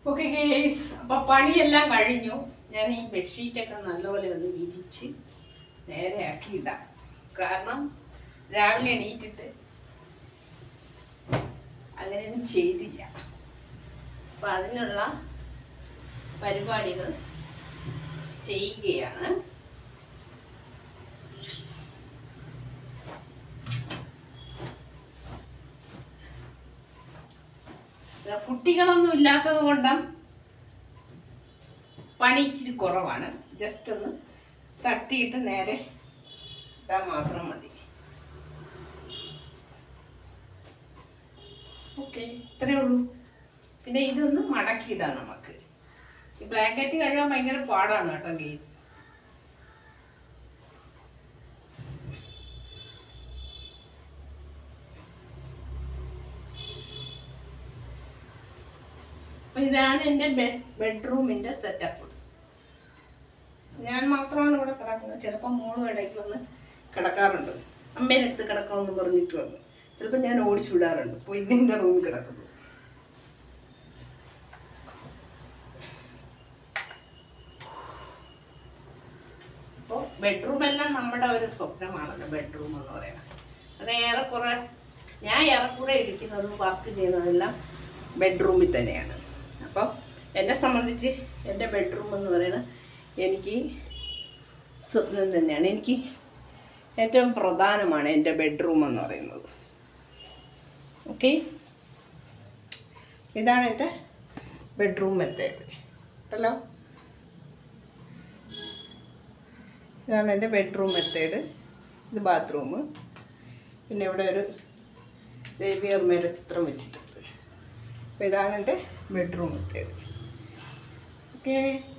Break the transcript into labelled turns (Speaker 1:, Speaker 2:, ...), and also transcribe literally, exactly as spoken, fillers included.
Speaker 1: Okay guys, അപ്പോൾ പണിയെല്ലാം കഴിഞ്ഞു. ഞാൻ ഈ ബെഡ്ഷീറ്റൊക്കെ നല്ലപോലെ ഒന്ന് വിരിച്ച് നേരെയാക്കി ഇടാം. കാരണം രാവിലെ എണീറ്റിട്ട് അങ്ങനെയൊന്നും ചെയ്തില്ല. അപ്പം അതിനുള്ള പരിപാടികൾ ചെയ്യുകയാണ്. കുട്ടികളൊന്നും ഇല്ലാത്തത് കൊണ്ടും പണി ഇച്ചിരി കുറവാണ്. ജസ്റ്റ് ഒന്ന് തട്ടിയിട്ട് നേരെ ഇട്ടാൽ മാത്രം മതി. ഓക്കെ, ഇത്രയേ ഉള്ളൂ. പിന്നെ ഇതൊന്ന് മടക്കിയിടാം നമുക്ക്. ഈ ബ്ലാങ്കറ്റ് കഴുകാൻ ഭയങ്കര പാടാണ് കേട്ടോ ഗേസ്. അപ്പം ഇതാണ് എൻ്റെ ബെഡ് ബെഡ്റൂമിൻ്റെ സെറ്റപ്പ്. ഞാൻ മാത്രമാണ് ഇവിടെ കിടക്കുന്നത്. ചിലപ്പോൾ മോളും ഇടയ്ക്ക് വന്ന് കിടക്കാറുണ്ട്. അമ്മേൻ്റെ അടുത്ത് കിടക്കണമെന്ന് പറഞ്ഞിട്ട് വന്നു. ചിലപ്പോൾ ഞാൻ ഓടിച്ചു വിടാറുണ്ട്. അപ്പോൾ ഇന്ന് എൻ്റെ റൂമിൽ കിടക്കുന്നു. അപ്പോൾ ബെഡ്റൂമെല്ലാം നമ്മുടെ ഒരു സ്വപ്നമാണല്ലോ ബെഡ്റൂം എന്ന് പറയുന്നത്. അത് ഏറെക്കുറെ ഞാൻ ഏറെക്കുറെ ഇരിക്കുന്നതും വർക്ക് ചെയ്യുന്നതെല്ലാം ബെഡ്റൂമിൽ തന്നെയാണ്. അപ്പോൾ എന്നെ സംബന്ധിച്ച് എൻ്റെ ബെഡ്റൂം എന്ന് പറയുന്നത് എനിക്ക് സ്വപ്നം തന്നെയാണ്. എനിക്ക് ഏറ്റവും പ്രധാനമാണ് എൻ്റെ ബെഡ്റൂം എന്ന് പറയുന്നത്. ഓക്കെ, ഇതാണ് എൻ്റെ ബെഡ്റൂം മെത്തേഡ് ഹലോ ഇതാണ് എൻ്റെ ബെഡ്റൂം മെത്തേഡ്. ഇത് ബാത്റൂം. പിന്നെ ഇവിടെ ഒരു ദേവിയമ്മയുടെ ചിത്രം വെച്ചിട്ടുണ്ട്. അപ്പോൾ ഇതാണ് എൻ്റെ ബെഡ്റൂം മെത്തേഡ്. ഓക്കെ.